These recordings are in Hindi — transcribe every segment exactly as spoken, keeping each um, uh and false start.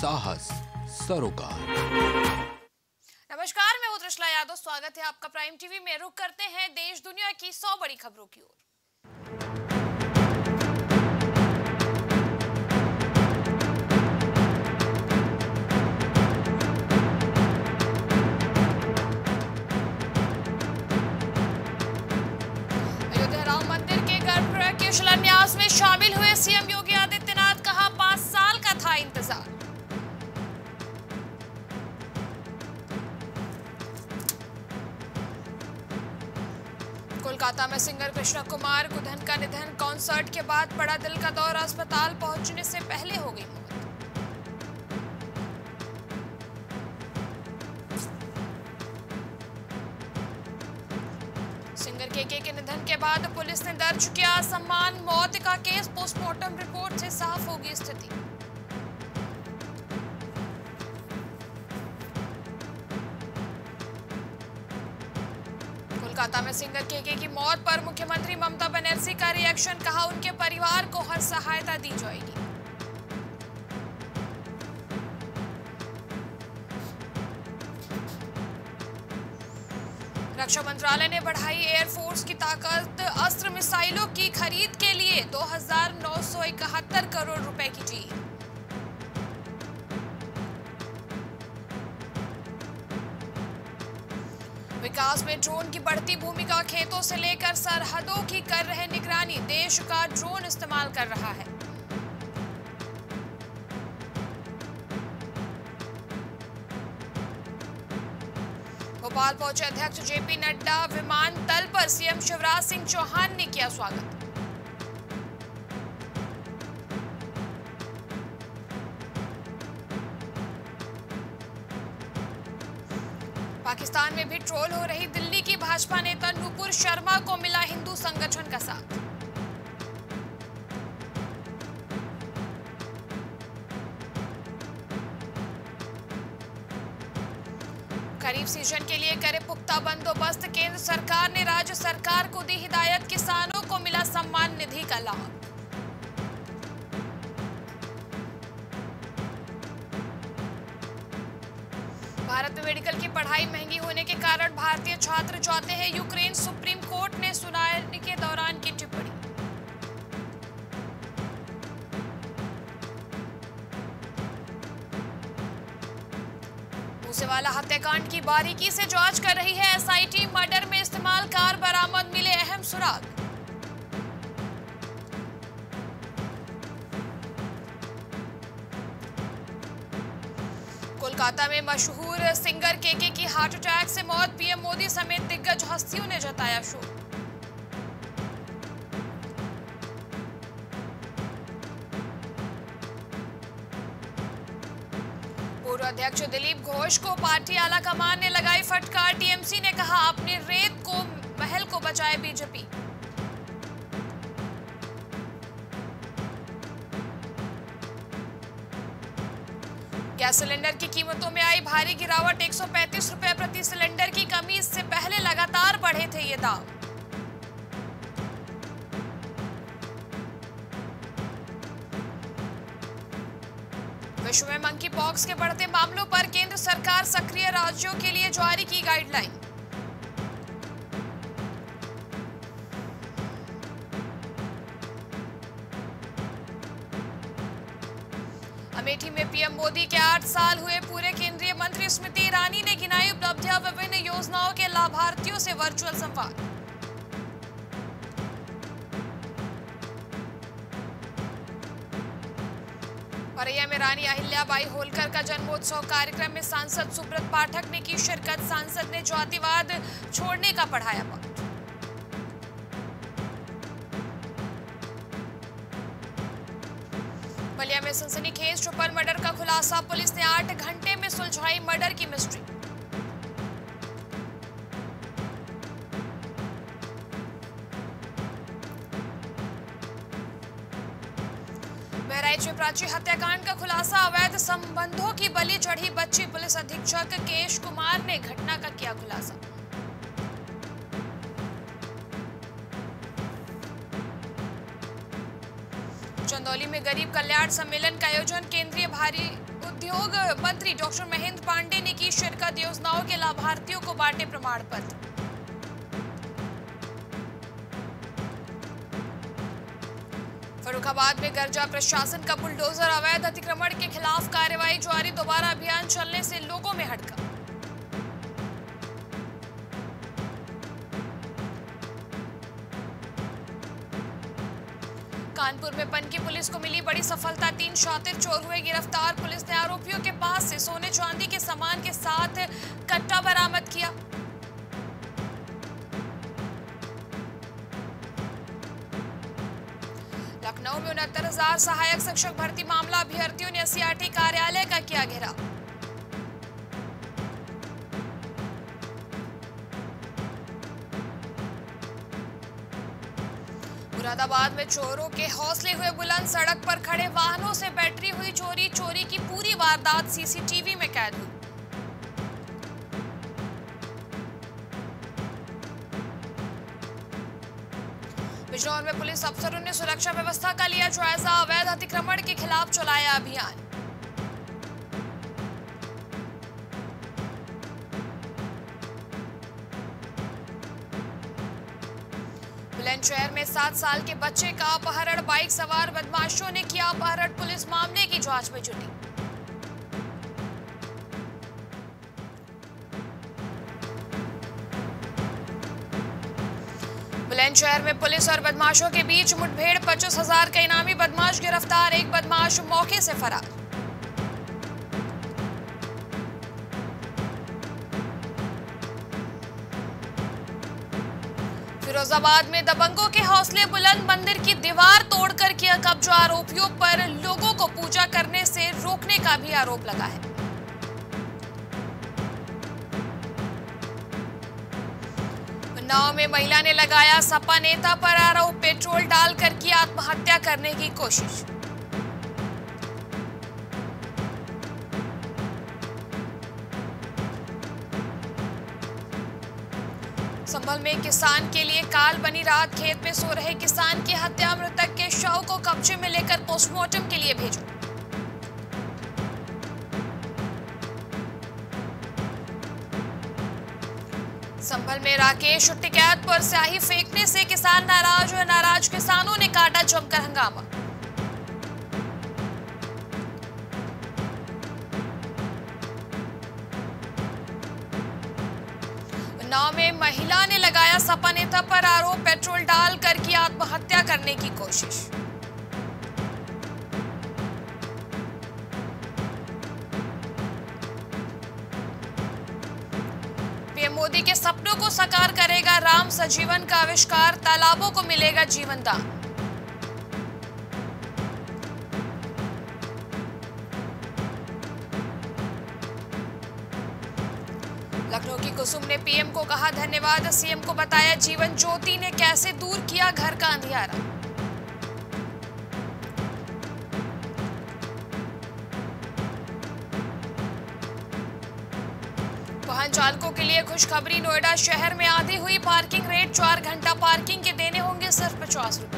साहस सरोकार। नमस्कार, मैं हूं त्रिशला यादव। स्वागत है आपका प्राइम टीवी में। रुक करते हैं देश दुनिया की सौ बड़ी खबरों की ओर। अयोध्या राम मंदिर के गर्भगृह के शिलान्यास में शामिल हुए सीएम योगी आदित्यनाथ। कहा, पांच साल का था इंतजार। कोलकाता में सिंगर कृष्णा कुमार गुधन का निधन। कॉन्सर्ट के बाद पड़ा दिल का दौरा। अस्पताल पहुंचने से पहले हो गई मौत। सिंगर केके के निधन के बाद पुलिस ने दर्ज किया सम्मान मौत का केस। पोस्टमार्टम रिपोर्ट से साफ होगी स्थिति। कोलकाता में सिंगर केके की मौत पर मुख्यमंत्री ममता बनर्जी का रिएक्शन। कहा, उनके परिवार को हर सहायता दी जाएगी। रक्षा मंत्रालय ने बढ़ाई एयरफोर्स की ताकत। अस्त्र मिसाइलों की खरीद के लिए दो हजार नौ सौ इकहत्तर करोड़ रुपए की डील। विकास में ड्रोन की बढ़ती भूमिका। खेतों से लेकर सरहदों की कर रहे निगरानी। देश का ड्रोन इस्तेमाल कर रहा है। भोपाल पहुंचे अध्यक्ष जेपी नड्डा। विमानतल पर सीएम शिवराज सिंह चौहान ने किया स्वागत। पाकिस्तान में भी ट्रोल हो रही दिल्ली की भाजपा नेता नुपुर शर्मा को मिला हिंदू संगठन का साथ। खरीफ सीजन के लिए करे पुख्ता बंदोबस्त। केंद्र सरकार ने राज्य सरकार को दी हिदायत। किसानों को मिला सम्मान निधि का लाभ। भारत में मेडिकल की पढ़ाई महंगी होने के कारण भारतीय छात्र जाते हैं यूक्रेन। सुप्रीम कोर्ट ने सुनवाई के दौरान की टिप्पणी। मूसेवाला हत्याकांड की बारीकी से जांच कर रही है एसआईटी। मर्डर में इस्तेमाल कार बरामद। मिले अहम सुराग। कोलकाता में मशहूर सिंगर केके की हार्ट अटैक से मौत। पीएम मोदी समेत दिग्गज हस्तियों ने जताया शोक। पूर्व अध्यक्ष दिलीप घोष को पार्टी आला कमान ने लगाई फटकार। टीएमसी ने कहा, अपने रेत को महल को बचाए बीजेपी। गैस सिलेंडर की कीमतों में आई भारी गिरावट। एक सौ पैंतीस रुपए प्रति सिलेंडर की कमी। इससे पहले लगातार बढ़े थे ये दाम। विश्व में मंकी पॉक्स के बढ़ते मामलों पर केंद्र सरकार सक्रिय। राज्यों के लिए जारी की गाइडलाइन। अमेठी में पीएम मोदी के आठ साल हुए पूरे। केंद्रीय मंत्री स्मृति ईरानी ने गिनाई उपलब्धियां। विभिन्न योजनाओं के लाभार्थियों से वर्चुअल संवाद। औरैया में रानी अहिल्याबाई होलकर का जन्मोत्सव कार्यक्रम में सांसद सुब्रत पाठक ने की शिरकत। सांसद ने जातिवाद छोड़ने का पढ़ाया पाठ। बलिया में सनसनीखेज ट्रिपल मर्डर का खुलासा। पुलिस ने आठ घंटे में सुलझाई मर्डर की मिस्ट्री। बहराइच में प्राची हत्याकांड का खुलासा। अवैध संबंधों की बलि चढ़ी बच्ची। पुलिस अधीक्षक केश कुमार ने घटना का किया खुलासा। चंदौली में गरीब कल्याण सम्मेलन का आयोजन। केंद्रीय भारी उद्योग उद्योग मंत्री डॉक्टर महेंद्र पांडे ने की शिरकत, योजनाओं के लाभार्थियों को बांटे प्रमाण पत्र। फर्रुखाबाद में गर्जा प्रशासन का बुलडोजर, अवैध अतिक्रमण के खिलाफ कार्रवाई जारी, दोबारा अभियान चलने से लोगों में हड़कंप। कानपुर में पनकी पुलिस को मिली बड़ी सफलता, तीन शातिर चोर हुए गिरफ्तार। पुलिस ने आरोपियों के पास से सोने चांदी के सामान के साथ कट्टा बरामद किया। लखनऊ में उनहत्तर हजार सहायक शिक्षक भर्ती मामला, अभ्यर्थियों ने एससीईआरटी कार्यालय का किया घेराव। मुरादाबाद में चोरों के हौसले हुए बुलंद, सड़क पर खड़े वाहनों से बैटरी हुई चोरी, चोरी की पूरी वारदात सीसीटीवी में कैद हुई। बिजनौर में पुलिस अफसरों ने सुरक्षा व्यवस्था का लिया जायजा, अवैध अतिक्रमण के खिलाफ चलाया अभियान। बुलंदशहर में सात साल के बच्चे का अपहरण, बाइक सवार बदमाशों ने किया अपहरण, पुलिस मामले की जांच में जुटी। बुलंदशहर में पुलिस और बदमाशों के बीच मुठभेड़, पच्चीस हजार का इनामी बदमाश गिरफ्तार, एक बदमाश मौके से फरार। फिरोजाबाद में दबंगों के हौसले बुलंद, मंदिर की दीवार तोड़कर किया कब्जा, आरोपियों पर लोगों को पूजा करने से रोकने का भी आरोप लगा है। उन्नाव में महिला ने लगाया सपा नेता पर आरोप, पेट्रोल डालकर की आत्महत्या करने की कोशिश। संभल में किसान के लिए काल बनी रात, खेत में सो रहे किसान की हत्या, मृतक के शव को कब्जे में लेकर पोस्टमार्टम के लिए भेजा। संभल में राकेश टिकैत पर स्याही फेंकने से किसान नाराज, नाराज किसानों ने काटा जमकर हंगामा। उन्नाव में महिला ने लगाया सपा नेता पर आरोप, पेट्रोल डालकर की आत्महत्या करने की कोशिश। पीएम मोदी के सपनों को साकार करेगा राम सजीवन का आविष्कार, तालाबों को मिलेगा जीवन दान। लखनऊ की कुसुम ने पीएम को कहा धन्यवाद, सीएम को बताया जीवन ज्योति ने कैसे दूर किया घर का अंधियारा। वाहन चालकों के लिए खुशखबरी, नोएडा शहर में आधी हुई पार्किंग रेट, चार घंटा पार्किंग के देने होंगे सिर्फ पचास रुपए।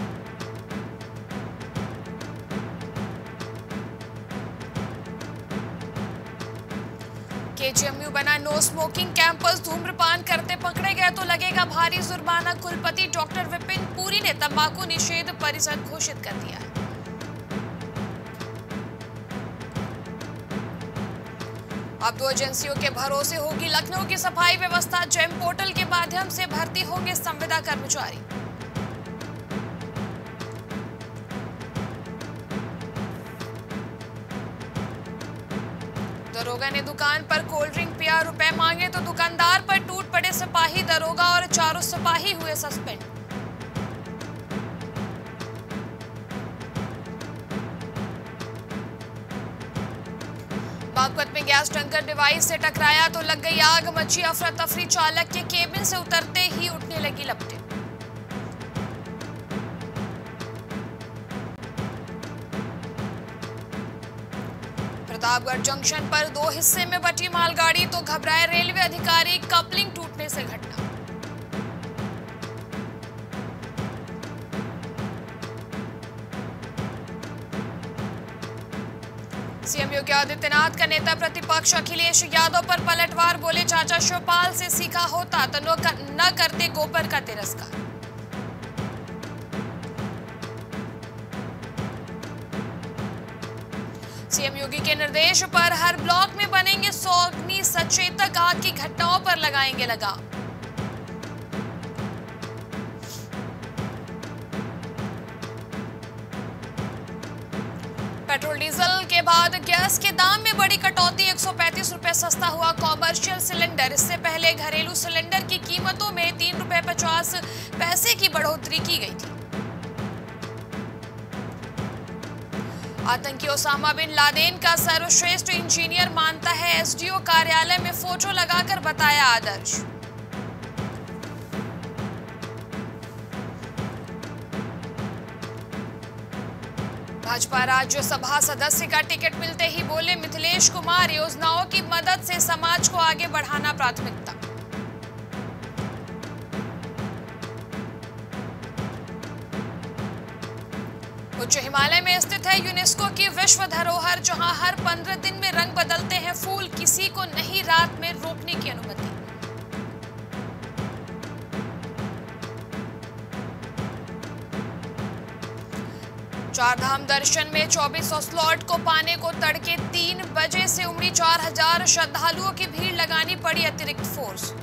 केजीएमयू बना नो स्मोकिंग कैंपस, धूम्रपान करते पकड़े गए तो लगेगा भारी जुर्माना, कुलपति डॉक्टर विपिन पुरी ने तंबाकू निषेध परिषद घोषित कर दिया है। अब दो एजेंसियों के भरोसे होगी लखनऊ की सफाई व्यवस्था, जेम पोर्टल के माध्यम से भर्ती होंगे संविदा कर्मचारी। दरोगा ने दुकान पर कोल्ड ड्रिंक पिया, रुपए मांगे तो दुकानदार पर टूट पड़े सिपाही, दरोगा और चारों सिपाही हुए सस्पेंड। बागपत में गैस टैंकर डिवाइस से टकराया तो लग गई आग, मची अफरा तफरी, चालक के केबिन से उतरते ही उठने लगी लपटें। प्रतापगढ़ जंक्शन पर दो हिस्से में बटी मालगाड़ी तो घबराए रेलवे अधिकारी, कपलिंग टूटने से घटना। सीएम योगी आदित्यनाथ का नेता प्रतिपक्ष अखिलेश यादव पर पलटवार, बोले चाचा शिवपाल से सीखा होता तो न करते गोबर का तिरस्कार। सीएम योगी के निर्देश पर हर ब्लॉक में बनेंगे सौ अग्नि सचेतक, आग की घटनाओं पर लगाएंगे लगाम। पेट्रोल डीजल के बाद गैस के दाम में बड़ी कटौती, एक सौ पैंतीस रुपए सस्ता हुआ कॉमर्शियल सिलेंडर। इससे पहले घरेलू सिलेंडर की कीमतों में तीन रुपए पचास पैसे की बढ़ोतरी की गई थी। आतंकी ओसामा बिन लादेन का सर्वश्रेष्ठ इंजीनियर मानता है एसडीओ, कार्यालय में फोटो लगाकर बताया आदर्श। भाजपा राज्यसभा सदस्य का टिकट मिलते ही बोले मिथिलेश कुमार, योजनाओं की मदद से समाज को आगे बढ़ाना प्राथमिकता। उच्च हिमालय में स्थित है यूनेस्को की विश्व धरोहर, जहां हर पंद्रह दिन में रंग बदलते हैं फूल, किसी को नहीं रात में रोकने की अनुमति। चारधाम दर्शन में चौबीस सौ स्लॉट को पाने को तड़के तीन बजे से उमड़ी चार हजार श्रद्धालुओं की भीड़, लगानी पड़ी अतिरिक्त फोर्स।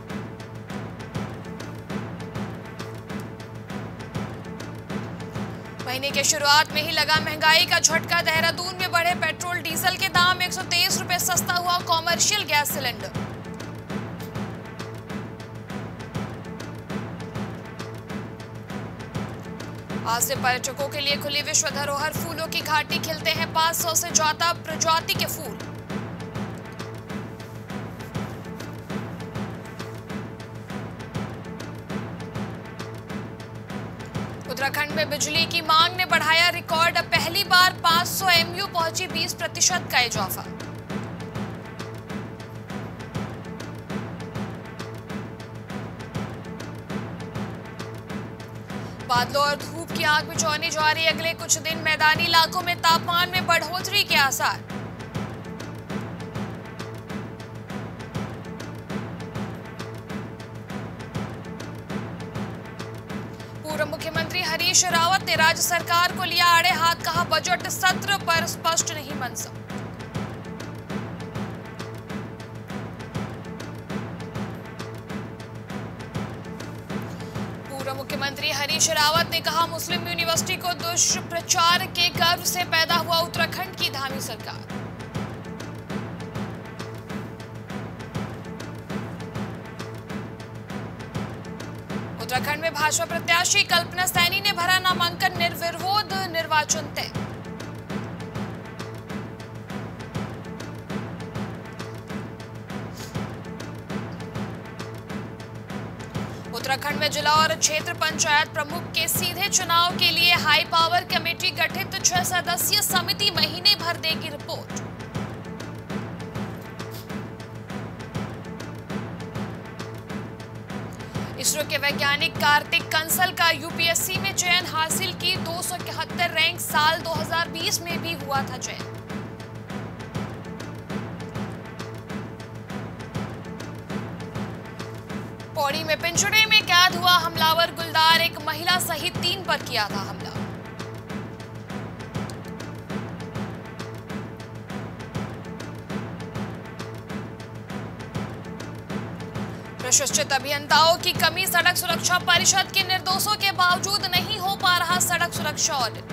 महीने के शुरुआत में ही लगा महंगाई का झटका, देहरादून में बढ़े पेट्रोल डीजल के दाम, एक सौ तेईस रुपए सस्ता हुआ कॉमर्शियल गैस सिलेंडर। आज से पर्यटकों के लिए खुली विश्व धरोहर, फूलों की घाटी, खिलते हैं पाँच सौ से ज्यादा प्रजाति के फूल। उत्तराखंड में बिजली की मांग ने बढ़ाया रिकॉर्ड, अब पहली बार पाँच सौ एमयू पहुंची, बीस प्रतिशत का इजाफा। बादलों और धूप की आग मिचौनी जारी, अगले कुछ दिन मैदानी इलाकों में तापमान में बढ़ोतरी के आसार। पूर्व मुख्यमंत्री हरीश रावत ने राज्य सरकार को लिया आड़े हाथ, कहा बजट सत्र पर स्पष्ट नहीं मनसा। मुख्यमंत्री हरीश रावत ने कहा मुस्लिम यूनिवर्सिटी को दुष्प्रचार के गर्व से पैदा हुआ उत्तराखंड की धामी सरकार। उत्तराखंड में भाजपा प्रत्याशी कल्पना सैनी ने भरा नामांकन, निर्विरोध निर्वाचन तय। उत्तराखंड में जिला और क्षेत्र पंचायत प्रमुख के सीधे चुनाव के लिए हाई पावर कमेटी गठित, छह सदस्यीय समिति महीने भर देगी रिपोर्ट। इसरो के वैज्ञानिक कार्तिक कंसल का यूपीएससी में चयन, हासिल की दो सौ इकहत्तर रैंक, साल दो हज़ार बीस में भी हुआ था चयन। पौड़ी में पिंजड़े में कैद हुआ हमलावर गुलदार, एक महिला सहित तीन पर किया था हमला। प्रशिक्षित अभियंताओं की कमी, सड़क सुरक्षा परिषद के निर्देशों के बावजूद नहीं हो पा रहा सड़क सुरक्षा ऑडिट।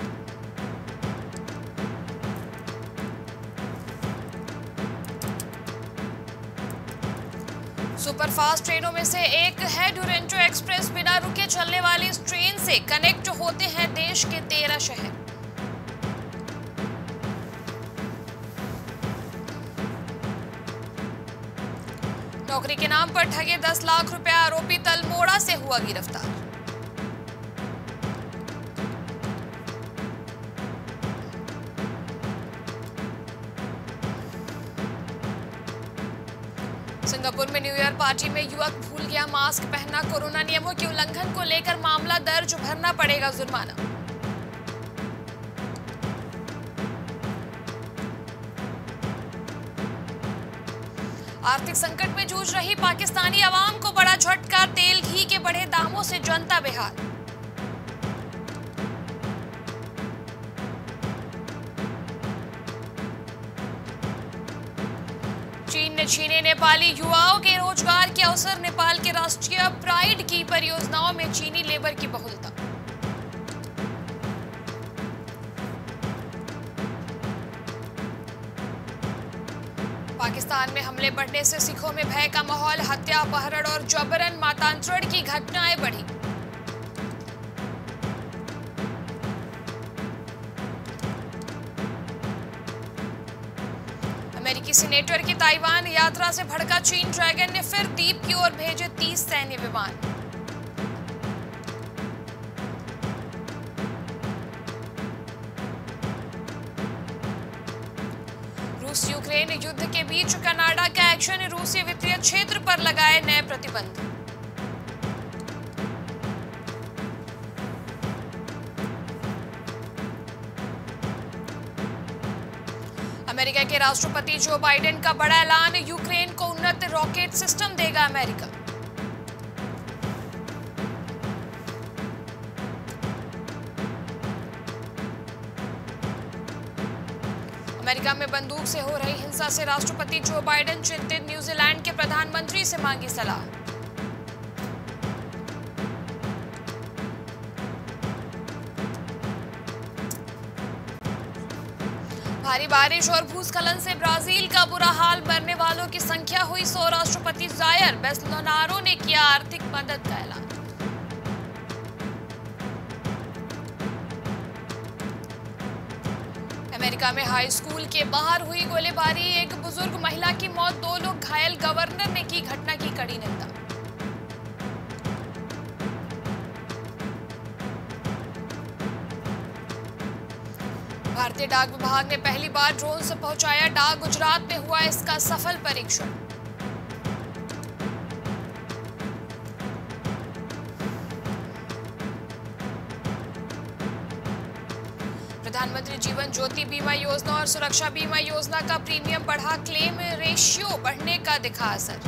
सुपरफास्ट ट्रेनों में से एक है डुरंटो एक्सप्रेस, बिना रुके चलने वाली इस ट्रेन से कनेक्ट होते हैं देश के तेरह शहर। नौकरी के नाम पर ठगे दस लाख रुपया, आरोपी तलमोड़ा से हुआ गिरफ्तार। सिंगापुर में न्यू ईयर पार्टी में युवक भूल गया मास्क पहनना, कोरोना नियमों के उल्लंघन को लेकर मामला दर्ज, भरना पड़ेगा जुर्माना। आर्थिक संकट में जूझ रही पाकिस्तानी आवाम को बड़ा झटका, तेल घी के बढ़े दामों से जनता बेहाल। चीन ने छीने नेपाली युवाओं के रोजगार के अवसर, नेपाल के राष्ट्रीय प्राइड की परियोजनाओं में चीनी लेबर की बहुलता। पाकिस्तान में हमले बढ़ने से सिखों में भय का माहौल, हत्या, अपहरण और जबरन मातांतरण की घटनाएं बढ़ी। अमेरिकी सीनेटर की ताइवान यात्रा से भड़का चीन, ड्रैगन ने फिर द्वीप की ओर भेजे तीस सैन्य विमान। रूस यूक्रेन युद्ध के बीच कनाडा का एक्शन, रूसी वित्तीय क्षेत्र पर लगाए नए प्रतिबंध। अमेरिका के राष्ट्रपति जो बाइडेन का बड़ा ऐलान, यूक्रेन को उन्नत रॉकेट सिस्टम देगा अमेरिका। अमेरिका में बंदूक से हो रही हिंसा से राष्ट्रपति जो बाइडेन चिंतित, न्यूजीलैंड के प्रधानमंत्री से मांगी सलाह। भारी बारिश और भूस्खलन से ब्राजील का बुरा हाल, मरने वालों की संख्या हुई सौ, राष्ट्रपति जायर बोल्सोनारो ने किया आर्थिक मदद का ऐलान। अमेरिका में हाई स्कूल के बाहर हुई गोलीबारी, एक बुजुर्ग महिला की मौत, दो लोग घायल, गवर्नर ने की घटना की कड़ी निंदा। भारतीय डाक विभाग ने पहली बार ड्रोन से पहुंचाया डाक, गुजरात में हुआ इसका सफल परीक्षण। प्रधानमंत्री जीवन ज्योति बीमा योजना और सुरक्षा बीमा योजना का प्रीमियम बढ़ा, क्लेम रेशियो बढ़ने का दिखा असर।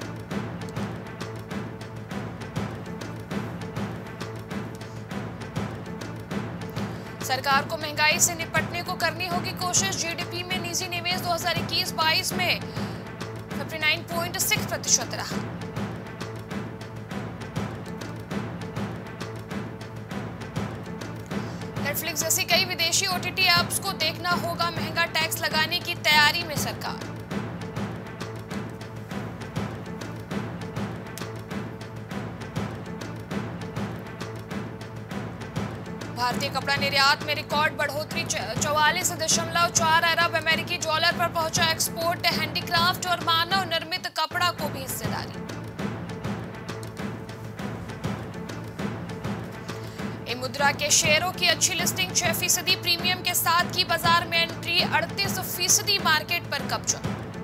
सरकार को महंगाई से निपटने को करनी होगी कोशिश, जीडीपी में निजी निवेश दो हज़ार इक्कीस बाईस में उनसठ पॉइंट छह प्रतिशत रहा। नेटफ्लिक्स जैसी कई विदेशी ओटीटी ऐप्स को देखना होगा महंगा, टैक्स लगाने की तैयारी में सरकार। भारतीय कपड़ा निर्यात में रिकॉर्ड बढ़ोतरी, चौवालीस दशमलव चार अरब अमेरिकी डॉलर पर पहुंचा एक्सपोर्ट, हैंडीक्राफ्ट और मानव निर्मित कपड़ा को भी हिस्सेदारी। मुद्रा के शेयरों की अच्छी लिस्टिंग, छह फीसदी प्रीमियम के साथ की बाजार में एंट्री, अड़तीस फीसदी मार्केट पर कब्जा।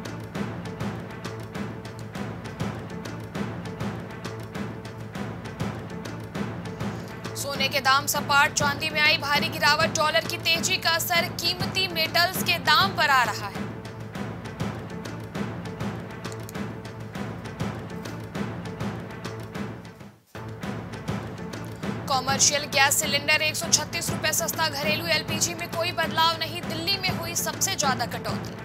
सोने के दाम सपाट, चांदी में आई भारी गिरावट, डॉलर की तेजी का असर कीमती मेटल्स के दाम पर आ रहा है। कॉमर्शियल गैस सिलेंडर एक सौ छत्तीस रुपए सस्ता, घरेलू एलपीजी में कोई बदलाव नहीं, दिल्ली में हुई सबसे ज्यादा कटौती।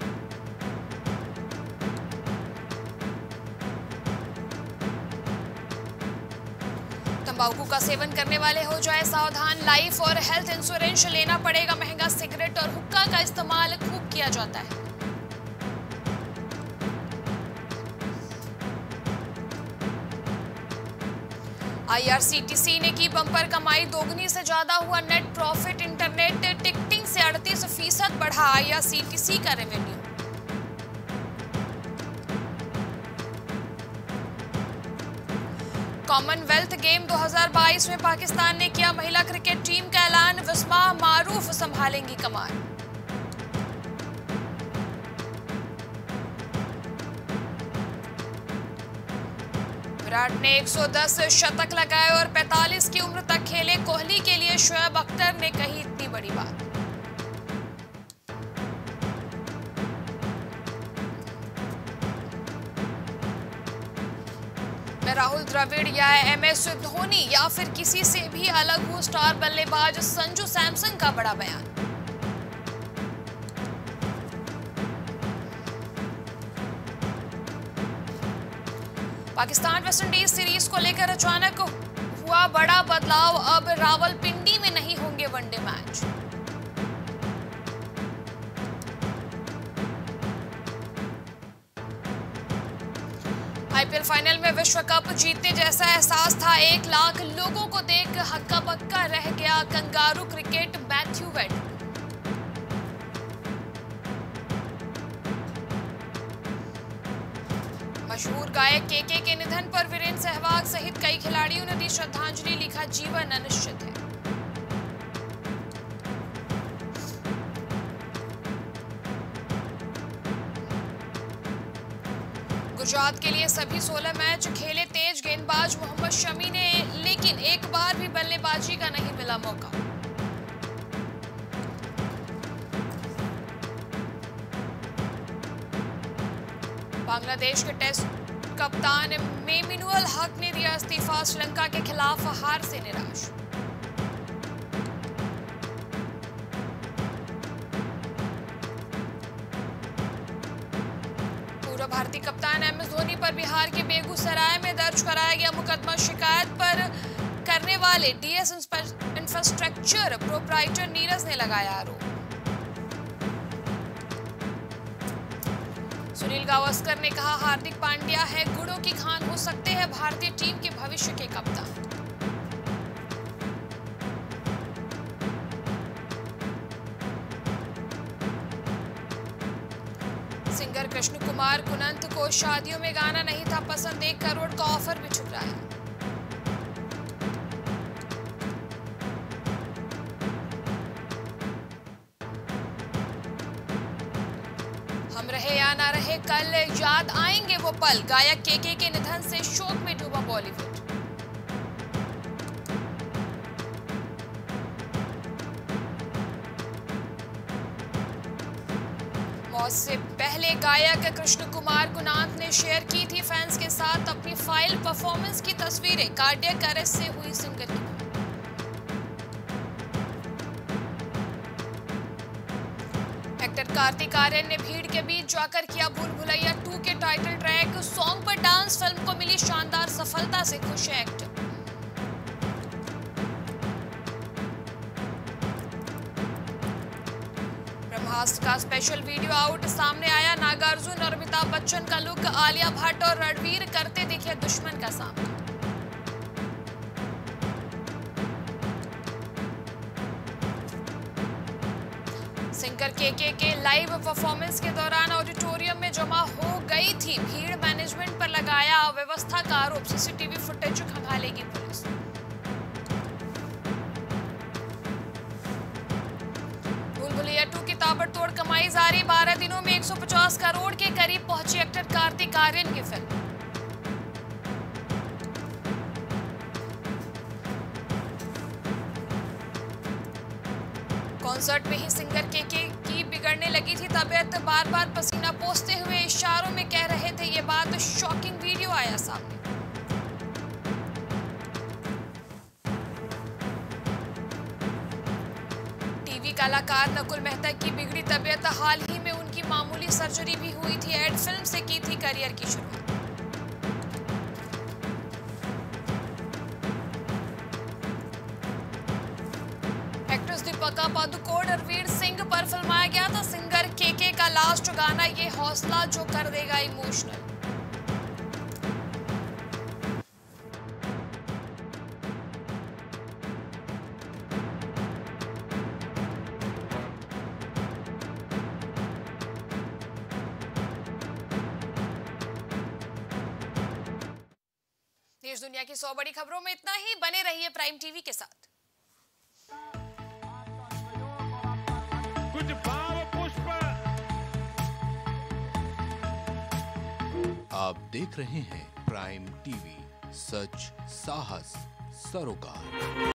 तंबाकू का सेवन करने वाले हो जाए सावधान, लाइफ और हेल्थ इंश्योरेंस लेना पड़ेगा महंगा, सिगरेट और हुक्का का इस्तेमाल खूब किया जाता है। आईआरसीटीसी ने की बम्पर कमाई, दोगुनी से ज्यादा हुआ नेट प्रॉफिट, इंटरनेट टिकटिंग से अड़तीस फीसद बढ़ा आईआरसीटीसी का रेवेन्यू। कॉमनवेल्थ गेम दो हज़ार बाईस में पाकिस्तान ने किया महिला क्रिकेट टीम का ऐलान, विस्मा मारूफ संभालेंगी कमान। विराट ने एक सौ दस शतक लगाए और पैंतालीस की उम्र तक खेले, कोहली के लिए शोएब अख्तर ने कही इतनी बड़ी बात। मैं राहुल द्रविड़ या एम एस धोनी या फिर किसी से भी अलग हूं, स्टार बल्लेबाज संजू सैमसन का बड़ा बयान। पाकिस्तान वेस्टइंडीज सीरीज को लेकर अचानक हुआ बड़ा बदलाव, अब रावलपिंडी में नहीं होंगे वनडे मैच। आईपीएल फाइनल में विश्व कप जीतने जैसा एहसास था, एक लाख लोगों को देख हक्का बक्का रह गया कंगारू क्रिकेट मैथ्यू वेड। मशहूर गायक केके के निधन पर वीरेंद्र सहवाग सहित कई खिलाड़ियों ने दी श्रद्धांजलि, लिखा जीवन अनिश्चित है। गुजरात के लिए सभी सोलह मैच खेले तेज गेंदबाज मोहम्मद शमी ने, लेकिन एक बार भी बल्लेबाजी का नहीं मिला मौका। बांग्लादेश के टेस्ट कप्तान मेमिनुल हक ने दिया इस्तीफा, श्रीलंका के खिलाफ हार से निराश। भारतीय कप्तान एम एस धोनी पर बिहार के बेगूसराय में दर्ज कराया गया मुकदमा, शिकायत पर करने वाले डीएस इंफ्रास्ट्रक्चर प्रोप्राइटर नीरज ने लगाया आरोप। सुनील गावस्कर ने कहा हार्दिक पांड्या है गुड़ों की खान, हो सकते हैं भारतीय टीम के भविष्य के कप्तान। सिंगर कृष्ण कुमार कुनंत को शादियों में गाना नहीं था पसंद, एक करोड़ का ऑफर भी ठुकराया। हम रहे या ना रहे कल याद आएंगे वो पल, गायक केके के निधन से शोक में डूबा बॉलीवुड। मौत से पहले गायक कृष्ण कुमार कुनांत ने शेयर की थी फैंस के साथ अपनी फाइल परफॉर्मेंस की तस्वीरें, कार्डियक अरेस्ट से हुई सिंगर की। एक्टर कार्तिक आर्यन ने भीड़ के बीच जाकर किया भूल भुलैया टू के टाइटल ट्रैक सॉन्ग पर डांस, फिल्म को मिली शानदार सफलता से खुश है एक्टर। ब्रह्मास्त्र का स्पेशल वीडियो आउट सामने आया, नागार्जुन और अमिताभ बच्चन का लुक, आलिया भट्ट और रणवीर करते दिखे दुश्मन का सामना। सिंगर केके के लाइव परफॉर्मेंस के दौरान ऑडिटोरियम में जमा हो गई थी भीड़, मैनेजमेंट पर लगाया अव्यवस्था का आरोप, सीसीटीवी फुटेज खंगालेगी पुलिस। टू की ताबड़तोड़ कमाई जारी, बारह दिनों में एक सौ पचास करोड़ के करीब पहुंची एक्टर कार्तिक आर्यन की फिल्म। कॉन्सर्ट में ही सिंगर केके की बिगड़ने लगी थी तबीयत, बार बार पसीना पोंछते हुए इशारों में कह रहे थे ये बात, शॉकिंग वीडियो आया सामने। कलाकार नकुल मेहता की बिगड़ी तबीयत, हाल ही में उनकी मामूली सर्जरी भी हुई थी, एड फिल्म से की थी करियर की शुरुआत। एक्ट्रेस दीपिका पादुकोण रणवीर सिंह पर फिल्माया गया था सिंगर केके का लास्ट गाना, ये हौसला जो कर देगा इमोशनल। देश दुनिया की सौ बड़ी खबरों में इतना ही, बने रहिए प्राइम टीवी के साथ। कुछ भाव पुष्प। आप देख रहे हैं प्राइम टीवी, सच साहस सरोकार।